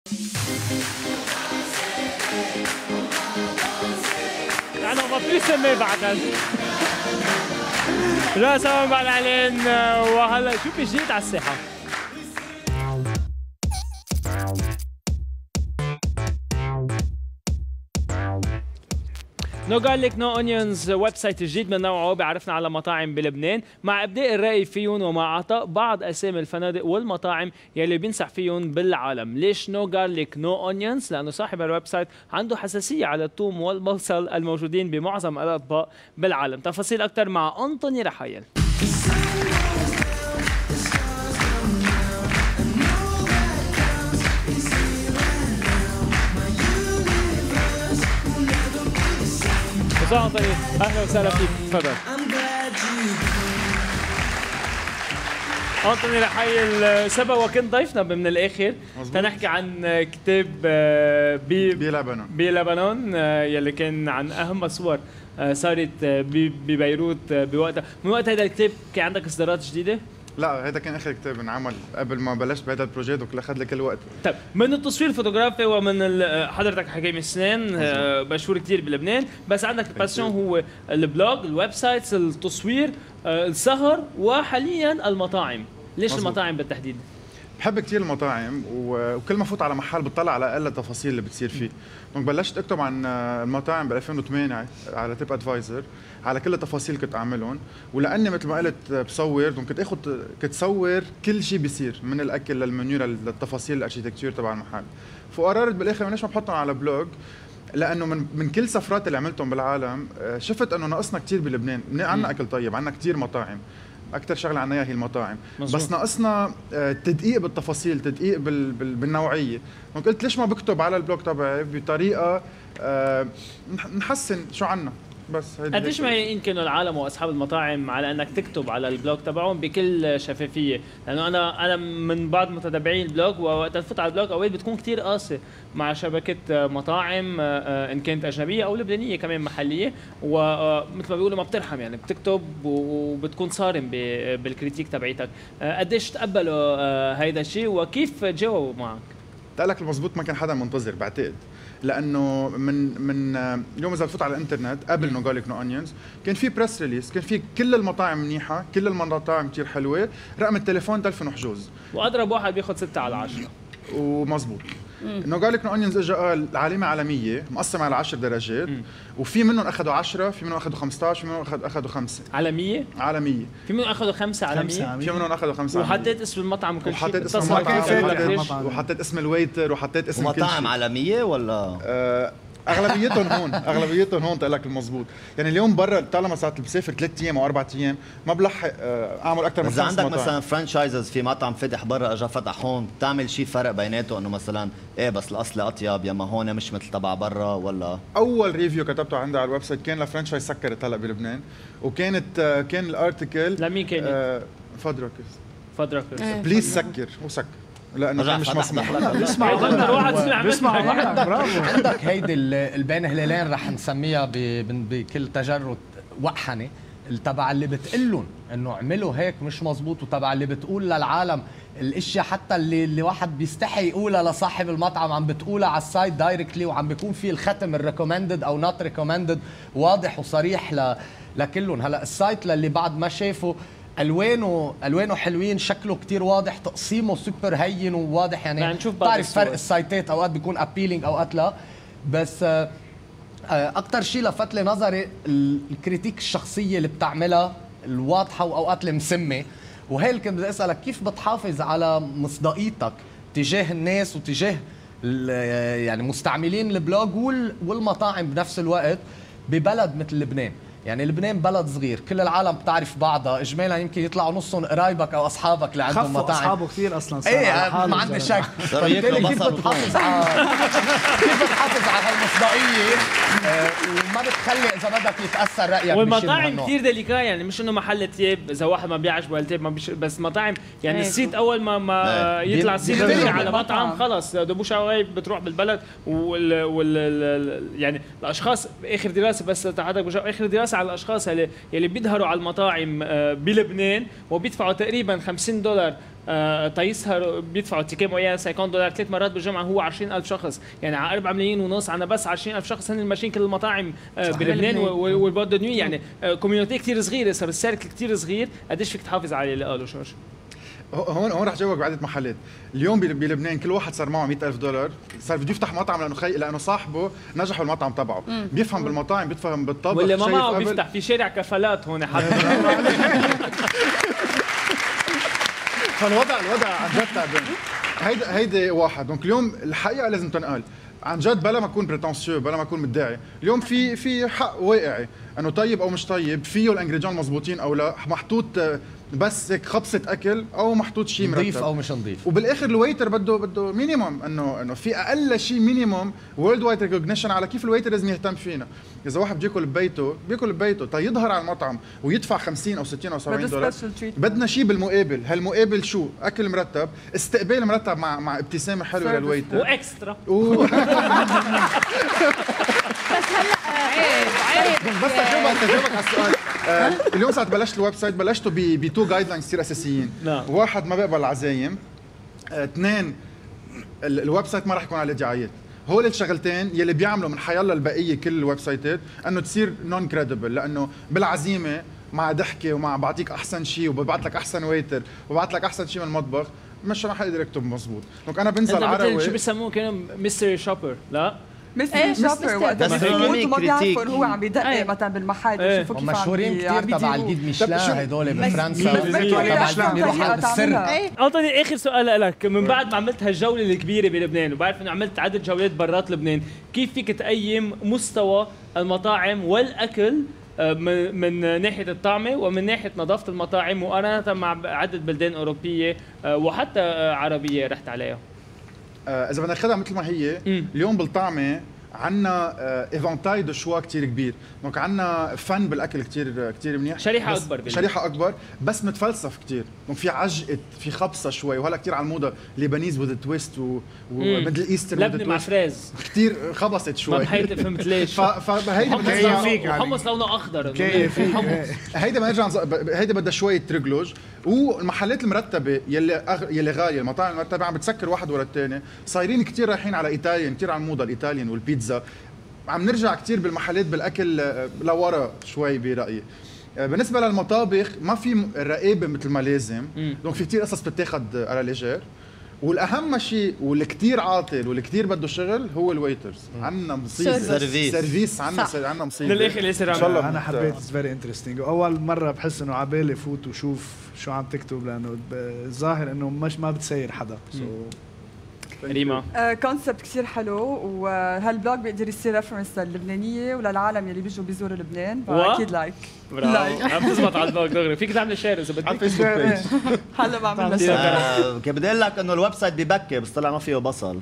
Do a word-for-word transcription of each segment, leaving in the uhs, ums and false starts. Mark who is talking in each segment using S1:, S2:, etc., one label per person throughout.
S1: يعني on va plus s'aimer بعدها. لا سوا مع الإعلان وهلا شو في جديد على الساحة؟ نو جارليك نو اونيونز ويب سايت جديد من نوعه بيعرفنا على مطاعم بلبنان مع ابداء الرأي فيهم ومع اعطاء بعض اسامي الفنادق والمطاعم يلي بينصح فيهم بالعالم. ليش نو جارليك نو اونيونز؟ لانه صاحب الويب سايت عنده حساسيه على الثوم والبصل الموجودين بمعظم الاطباق بالعالم. تفاصيل اكثر مع انطوني رحايل. مساء أنطوني، أهلا وسهلا فيك، تفضل. أنطوني رحايل سبا وكنت ضيفنا من الآخر تنحكي عن كتاب بي
S2: بلبنان
S1: بلبنان يلي كان عن أهم الصور صارت ببيروت بوقتها. من وقت هذا الكتاب كان عندك إصدارات جديدة؟
S2: لا هذا كان اخر كتاب انعمل قبل ما بلشت بهذا البروجيكت وكل اخذ لي كل وقت.
S1: طيب من التصوير الفوتوغرافي ومن حضرتك حكيم السنان مشهور كثير بلبنان، بس عندك الباسيون هو البلوج، الويب سايتس، التصوير، السهر وحاليا المطاعم. ليش مزبوط. المطاعم بالتحديد؟
S2: بحب كثير المطاعم وكل ما فوت على محل بتطلع على اقل التفاصيل اللي بتصير فيه. دونك بلشت اكتب عن المطاعم ب ألفين وثمانية على تيب ادفايزر على كل التفاصيل كنت اعملهم، ولاني مثل ما قلت بصور دونك كنت اخذ كنت صور كل شيء بيصير من الاكل للمنيو للتفاصيل الاركيتكتور تبع المحل. فقررت بالاخر ليش ما بحطهم على بلوج؟ لانه من من كل سفرات اللي عملتهم بالعالم شفت انه ناقصنا كثير بلبنان، عندنا اكل طيب، عندنا كثير مطاعم، اكثر شغله عنا هي المطاعم مزبوط. بس ناقصنا تدقيق بالتفاصيل، تدقيق بال... بال... بالنوعيه. قلت ليش ما بكتب على البلوج تبعي بطريقه نحسن شو عنا. بس
S1: قديش ما يمكن العالم واصحاب المطاعم على انك تكتب على البلوج تبعهم بكل شفافيه، لانه انا انا من بعض متتبعين البلوج ووقت تفوت على البلوج اوقات بتكون كثير قاسي مع شبكه مطاعم ان كانت اجنبيه او لبنانيه كمان محليه، ومثل ما بيقولوا ما بترحم، يعني بتكتب وبتكون صارم بالكريتيك تبعيتك. قديش تقبلوا هيدا الشيء وكيف تجاوبوا معك؟
S2: لك المضبوط ما كان حدا منتظر بعتقد، لانه من من اليوم اذا بتفوت على الانترنت قبل نو جارليك نو اونيونز كان في بريس ريليس، كان في كل المطاعم منيحه، كل المطاعم كثير حلوه، رقم التليفون تلفون وحجوز،
S1: واضرب واحد بياخذ ستة على عشرة
S2: ومزبوط. نو جارليك نو اونيونز اجى قال العلامه عالميه مقسمه على عشر درجات، مم. وفي منهم اخذوا عشرة، في منهم اخذوا خمسة عشر، في منهم اخذوا خمسة.
S1: عالميه؟
S2: عالمية.
S1: في منهم اخذوا خمسة عالميه؟
S2: في منهم اخذوا خمسة عالمية.
S1: وحطيت اسم المطعم وكل شيء،
S2: وحطيت اسم المطعم وحطيت اسم الويتر وحطيت اسم كل شيء.
S3: مطاعم عالميه ولا؟
S2: آه اغلبيتهم هون، اغلبيتهم هون تقول لك المضبوط. يعني اليوم برا طالما صارت بسافر ثلاث ايام او اربع ايام ما بلحق اعمل اكثر من خمس مطاعم.
S3: اذا عندك مثلا فرانشايزز في مطعم فتح برا اجى فتح هون، بتعمل شيء فرق بيناته انه مثلا ايه بس الاصل اطيب يا ما هون مش مثل تبع برا ولا؟
S2: اول ريفيو كتبته عندي على الويب سايت كان لفرانشايز سكرت هلا بلبنان، وكانت كان الارتكل
S1: لمين كانت؟
S2: آه فدركس
S1: فدركس
S2: بليز سكر وسكر لانه مش مسموح.
S4: بسمع واحد بسمع واحد برافو. عندك هيدي البين هلالين رح نسميها بكل تجرد وقحنه تبع اللي بتقلن انه اعملوا هيك مش مزبوط، وتبع اللي بتقول للعالم الاشياء حتى اللي اللي واحد بيستحي يقولها لصاحب المطعم عم بتقولها على السايت دايركتلي، وعم بيكون في الختم الريكومندد او نوت ريكومندد واضح وصريح ل لكلهم. هلا السايت للي بعد ما شافوا الوانه الوانه حلوين، شكله كتير واضح، تقسيمه سوبر هين وواضح، يعني بتعرف فرق السايتات اوقات بيكون ابيلينج اوقات لا. بس اكثر شيء لفت لي نظري الكريتيك الشخصيه اللي بتعملها الواضحه واوقات المسمه، وهي اللي كنت بدي اسالك كيف بتحافظ على مصداقيتك تجاه الناس وتجاه يعني مستعملين البلوج والمطاعم بنفس الوقت ببلد مثل لبنان. يعني لبنان بلد صغير، كل العالم بتعرف بعضها، اجمالا يمكن يطلعوا نصهم قرايبك او اصحابك اللي عندهم مطاعم.
S5: خفوا اصحابه كثير اصلا صار
S4: ايه ما عندي شك. فبالتالي كيف بتحافظ على كيف بتحافظ على هالمصداقيه وما بتخلي اذا بدك يتاثر رايك؟
S1: والمطاعم كثير ديليكا، يعني مش انه محل تياب اذا واحد ما بيعجبه التياب ما بيش، بس مطاعم يعني السيت اول ما ما يطلع السيت على مطعم خلص دبوش هواي بتروح بالبلد. وال, وال يعني الاشخاص اخر دراسه بس تحدك اخر دراسه على الاشخاص اللي يلي بيظهروا على المطاعم بلبنان وبيدفعوا تقريبا خمسين دولار آه تيسهر بيدفعوا تيكيه معين خمسين دولار ثلاث مرات بالجمعه، هو عشرين ألف شخص، يعني على أربعة ملايين ونص عنا بس عشرين ألف شخص هن ماشيين كل المطاعم آه بلبنان والبود دو نوي، يعني آه كوميونيتي كثير صغيره، صار السيركل كثير صغير، قديش فيك تحافظ عليه اللي قالوا جورج؟
S2: هون هون رح جاوبك بعدة محلات. اليوم بلبنان كل واحد صار معه مئة ألف دولار، صار بده يفتح مطعم لانه خي... لانه صاحبه نجح بالمطعم تبعه، بيفهم بالمطاعم، بيفهم بالطبخ،
S1: واللي ما معه بيفتح في شارع كفالات هون حتى.
S2: فالوضع الوضع عن جد تعبان. هيدا هيدي واحد. دونك اليوم الحقيقه لازم تنقال عن جد، بلا ما اكون بريتونسيو، بلا ما اكون مدعي. اليوم في في حق واقعي انه طيب او مش طيب، فيه الانجريديون مضبوطين او لا، محطوط بس هيك خبصه اكل او محطوط شيء مرتب،
S4: نظيف او مش نظيف.
S2: وبالاخر الويتر بده بده مينيموم، انه انه في اقل شيء مينيموم وورلد وايد ريكوجنيشن على كيف الويتر لازم يهتم فينا. اذا واحد بياكل ببيته بياكل ببيته تيظهر على المطعم ويدفع خمسين او ستين او سبعين دولار، بدنا شيء بالمقابل. هالمقابل شو؟ اكل مرتب، استقبال مرتب مع مع ابتسامه حلوه للويتر
S1: واكسترا
S2: و...
S5: بس هلا عيب عيب
S2: بس تجاوبك تجاوبك على السؤال. آه اليوم ساعة بلشت الويب سايت بلشتوا بتو جايد لاينز كثير اساسيين.
S1: نعم.
S2: واحد ما بقبل العزايم، آه اثنين الويب سايت ما راح يكون عليه دعايات. هول الشغلتين يلي بيعملوا من حيالله البقيه كل الويب سايتات انه تصير نون كريديبل، لانه بالعزيمه مع ضحكه ومع بعطيك احسن شيء وببعث لك احسن ويتر وببعث لك احسن شيء من المطبخ مش رح يقدر يكتب مزبوط. دونك انا بنزل عروي
S1: شو بيسموه كانوا ميستري شوبر، لا
S5: مستر شوبر وقت
S3: بس
S5: بيموت وما
S3: كريتيك.
S5: بيعرفوا هو عم بيدقق مثلا بالمحل بيشوفوا كيف عم
S4: مشهورين كثير تبع الجيد ميشلان هدول بفرنسا، تبع بيروحوا بالسر.
S1: انطوني اخر سؤال لك، من بعد ما عملت هالجوله الكبيره بلبنان وبعرف انه عملت عدد جولات برات لبنان، كيف فيك تقيم مستوى المطاعم والاكل من من ناحيه الطعمه ومن ناحيه نظافه المطاعم مقارنه مع عدد بلدان اوروبيه وحتى عربيه رحت عليها؟
S2: اذا بدنا ناخذها مثل ما هي، اليوم بالطعمه عندنا ايفونتاي دو شوا كثير كبير، دونك عندنا فن بالاكل كثير كثير منيح،
S1: شريحه اكبر بالله.
S2: شريحه اكبر بس متفلسف كثير، دونك في عجقه، في خبصه شوي، وهلا كثير على الموضه ليبانيز وذ تويست وميدل ايسترن
S1: لبنه مع فريز
S2: كثير خبصت شوي.
S1: ما بحيت فهمت ليش.
S2: فهيدي
S1: فيك حمص لونه اخضر
S2: هيدا ما نرجع هيدا بدها شويه تريجلوج، والمحلات المرتبه يلي أغ... يلي غاليه، المطاعم المرتبه عم بتسكر واحد ورا الثاني، صايرين كثير رايحين على ايطاليان، كثير على الموضه الايطاليان والبيتزا، عم نرجع كثير بالمحلات بالاكل لورا شوي برايي. بالنسبه للمطابخ ما في رقابه مثل ما لازم، دونك في كثير قصص بتتاخذ على ليجير، والاهم شيء واللي كثير عاطل واللي كثير بده شغل هو الويترز. عندنا مصيبه
S3: سيرفيس
S2: سيرفيس عندنا عندنا مصيبه
S1: للاخر اللي يصير.
S6: ان شاء الله انا حبيت اتس فيري انترستينج، واول مره بحس انه عبالي فوت وشوف شو عم تكتب، لانه الظاهر انه مش ما بتسير حدا. سو
S1: ريما
S5: كونسبت كثير حلو، وهالبلوج بيقدر يصير ريفرنس للبنانيه وللعالم يلي بيجوا بيزوروا لبنان، فاكيد لايك
S1: برافو عم تزبط على البلوج دغري، فيك تعمل شير اذا بدك
S2: على الفيسبوك بيج.
S5: هلا بعمل شير.
S3: آه كنت بدي اقول لك انه الويب سايت ببكي بس طلع ما فيه بصل.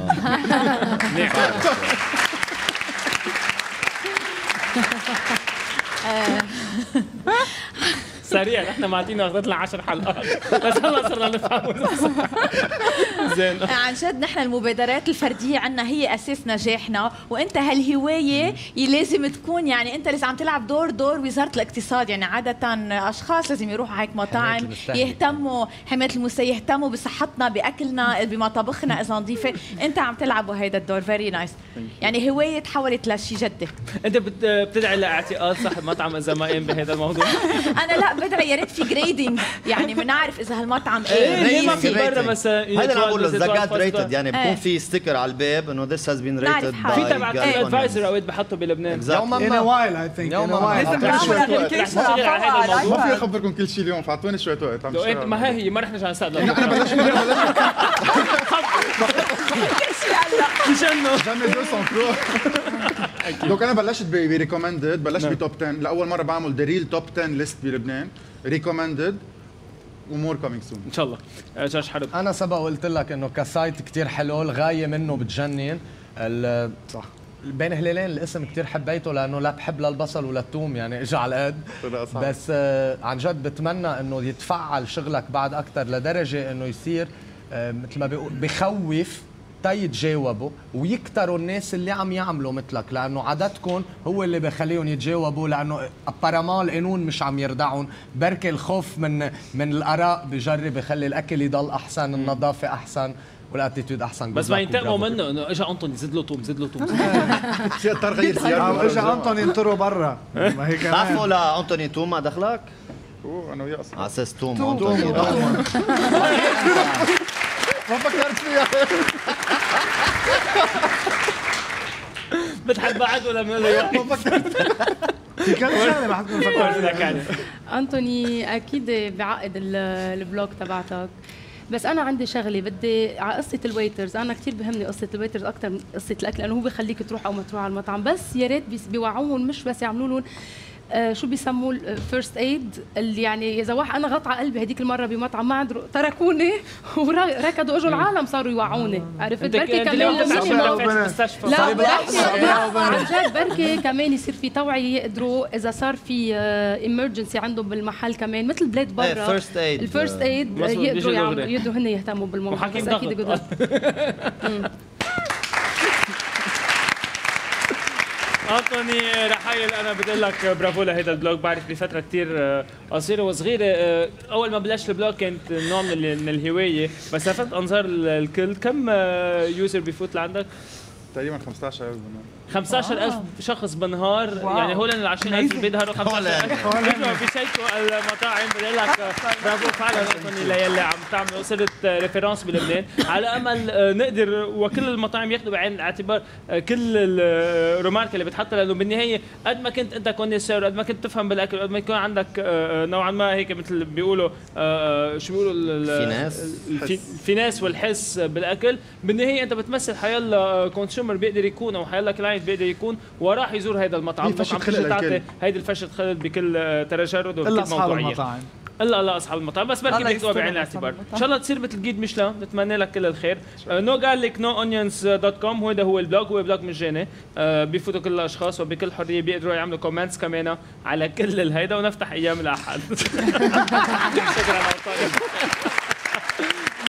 S1: سريع نحن معطينا اخذت لنا عشر حلقات بس هلا صرنا نفهم. زين
S7: عن جد نحن المبادرات الفرديه عنا هي اساس نجاحنا، وانت هالهوايه لازم تكون يعني انت لازم عم تلعب دور دور وزاره الاقتصاد، يعني عاده اشخاص لازم يروحوا هيك مطاعم يهتموا حمايه المستهلك، يهتموا بصحتنا باكلنا بمطابخنا اذا نظيفه، انت عم تلعبوا هيدا الدور. فيري نايس، يعني هوايه تحولت لشيء جدي.
S1: انت بتدعي لاعتقال صاحب مطعم اذا ما قام بهذا الموضوع؟
S7: انا لا بدعي، يا ريت في جريدنج، يعني بنعرف اذا هالمطعم
S1: ايه ليه ما
S7: ايه
S1: في برا مثلا
S3: هذا اللي عم بقول له اذا جاد ريتد، يعني بكون
S7: ايه.
S3: في ستيكر على الباب انه ذس هاز بين ريتد
S1: في تبع ادفايزر اوقات بحطوا بلبنان
S4: يوما
S6: ان
S4: ما
S6: وايل اي ثينك ان وايل
S5: لازم نعمل ابلكيشن على
S2: ما
S5: الموضوع.
S2: في اخبركم كل شيء اليوم، فاعطوني شويه وقت. عم
S1: لو انت
S2: بشتغل.
S1: ما هي هي ما رح نرجع نسال
S2: انا بلشت انا بلشت
S1: مشانه
S2: جامي دو سون كرو. دونك انا بلشت بريكومندد، بلشت بتوب عشرة، لاول مره بعمل ذا ريل توب عشرة ليست بلبنان، ريكومندد ومور كومينج سون
S1: ان شاء الله. جورج حرب
S4: انا سبق قلت لك انه كسايت كتير حلو، الغايه منه بتجنن. صح بين هلالين الاسم كتير حبيته لانه لا بحب لا البصل ولا الثوم، يعني اجى على القد، بس آه عن جد بتمنى انه يتفعل شغلك بعد اكثر لدرجه انه يصير آه مثل ما بيقول بخوف تيتجاوبوا ويكتروا الناس اللي عم يعملوا مثلك، لانه عددكم هو اللي بخليهم يتجاوبوا، لانه ابارامون القانون مش عم يردعهم، بركي الخوف من من الاراء بجرب يخلي الاكل يضل احسن، النظافه احسن والاتيتيود احسن.
S1: بس ما ينتقموا منه انه اجى انطوني زد له طوم زد له طوم
S2: في اضطر غير سيارته
S6: او اجى انطوني ينطروا برا. ما هي كمان
S3: تعرفوا لانطوني توم ما دخلك؟
S2: اوه انا وياه اصلا
S3: على اساس توم
S6: توم.
S3: انطوني
S2: ما فكرت فيها.
S1: بتحب بعد ولا من له
S2: ما فكرت
S6: في كم شغله ما حد بفكر فيها.
S1: يعني
S8: أنتوني أكيد بعقد ال- البلوج تبعتك، بس أنا عندي شغلة بدي على قصة الويترز. أنا كتير بهمني قصة الويترز أكثر من قصة الأكل، لأنه هو بخليك تروح أو ما تروح على المطعم، بس يا ريت بيس- بيوعوهم، مش بس يعملوا لهم آه شو بيسموه الفيرست ايد، اللي يعني اذا واحد انا غط على قلبي هديك المره بمطعم ما عند تركوني وركضوا اجوا العالم صاروا يوعوني، عرفت؟ بركي كمان
S1: بالمستشفى
S8: لا بركي عن جد بركي كمان يصير في توعيه، يقدروا اذا صار في ايمرجنسي عندهم بالمحل كمان مثل بلاد برا
S3: فيرست ايد
S8: الفيرست ايد يقدروا يعملوا، يقدروا هن يهتموا بالموضوع.
S1: وحكيم
S8: بس اكيد
S1: ضغط. انطوني رحايل، انا بدي اقول لك برافو لهيدا البلوج، بعرف بفتره كثير قصيره وصغيره. اول ما بلشت البلوج كانت نوع من ال- من الهوايه، بس لفت انظار الكل. كم يوزر بيفوت لعندك؟
S2: تقريبا خمسة عشر ألف
S1: خمسة عشر ألف شخص بالنهار.
S5: واو.
S1: يعني هول ال عشرين ألف اللي بيظهروا خمسة عشر ألف بيجوا بيشيكوا المطاعم. بدي اقول لك برافو فعلا انطوني ليلي عم تعملوا، صرت ريفرنس بلبنان، على امل آه، نقدر وكل المطاعم ياخذوا بعين الاعتبار آه، كل الرمارك اللي بتحطها، لانه بالنهايه قد ما كنت انت كونيسير، قد ما كنت تفهم بالاكل، قد ما يكون عندك آه، نوعا ما هيك مثل بيقولوا آه، شو بيقولوا ال-
S3: فيناس.
S1: الفي- الفيناس والحس بالاكل، بالنهايه انت بتمثل حيلا كونسيومر بيقدر يكون او حيلا كلاينت بيقدر يكون وراح يزور هذا المطعم.
S2: هي فشة
S1: عم
S2: خلق
S1: تيجي تعطي
S2: للكل.
S1: هيدي الفشة خلق بكل آه، تجرد
S6: الا
S1: وبكل
S6: اصحاب
S1: موضوعيه.
S6: المطاعم.
S1: الا لا اصحاب المطاعم، بس بركي
S5: الله
S1: بياخذوها
S5: يستر
S1: بعين
S5: أصحاب
S1: الاعتبار.
S5: المطاعم.
S1: ان شاء الله تصير مثل جيد ميشلان، نتمنى لك كل الخير. نو قال لك نو اونيونز دوت كوم، هذا هو البلوج، هو بلوج مجاني. آه، بيفوتوا كل الاشخاص وبكل حريه بيقدروا يعملوا كومنتس كمان على كل الهيدا، ونفتح ايام الاحد. شكرا على